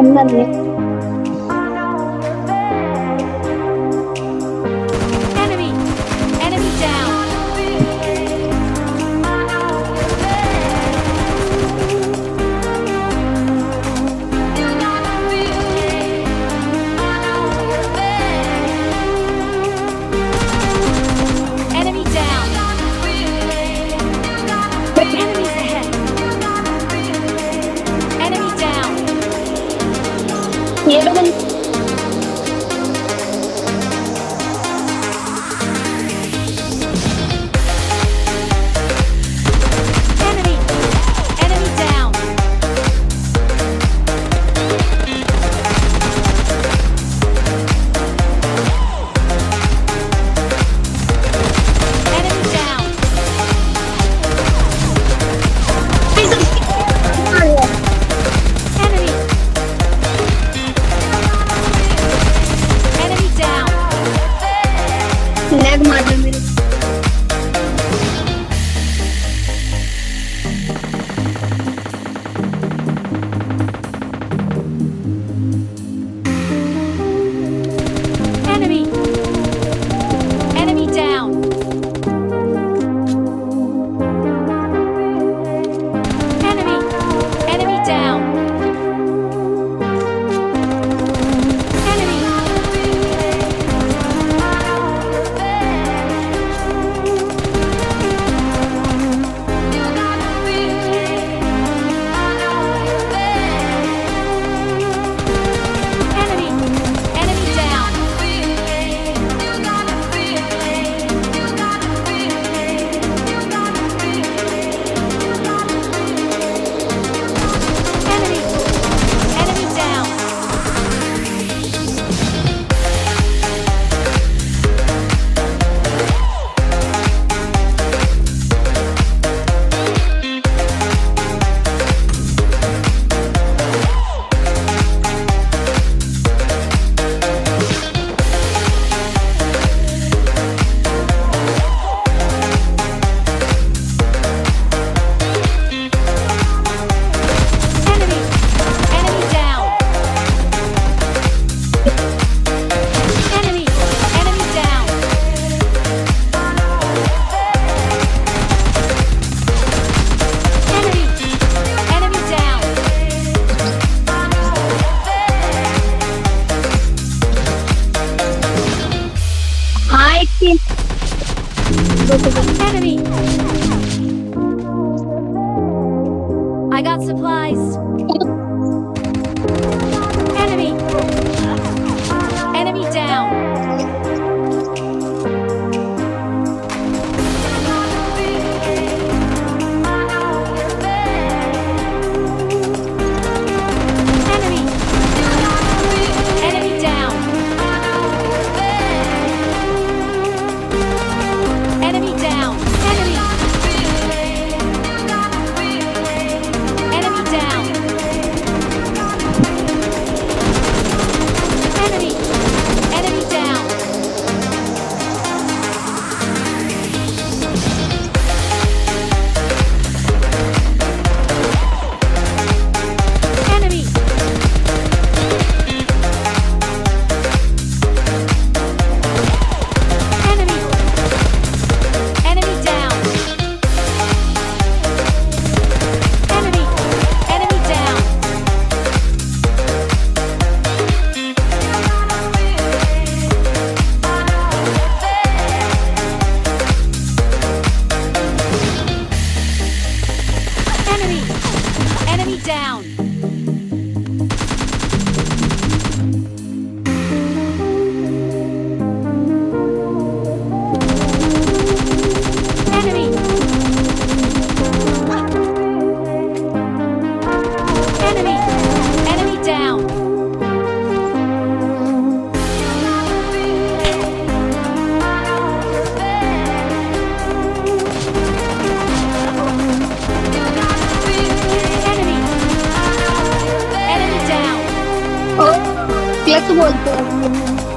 ఉన్నది. Enemy down. Enemy down. Enemies ahead. Enemy down. ఏడుగురు Enemy. Enemy down. Enemy down. Enemy. Enemy down. నాకు మాత్రం మీరు Enemy. Enemy down. Enemy. Enemy down. Enemy. Enemy. Enemy down. Enemy. Enemy down. Enemy. Enemy down. Enemy. Enemy down. Enemy. Enemy down. Hi team Enemy. I got supplies. Enemy. Enemy down. Enemy. Enemy down. Enemy down. Enemy. Enemy down. Enemy. Enemy down. Enemy. Enemy. Enemy down. Enemy. Enemy down. Enemy. Enemy down. Enemy. Enemy. Enemy down. Enemy. Enemy down. Clutch बोलते हैं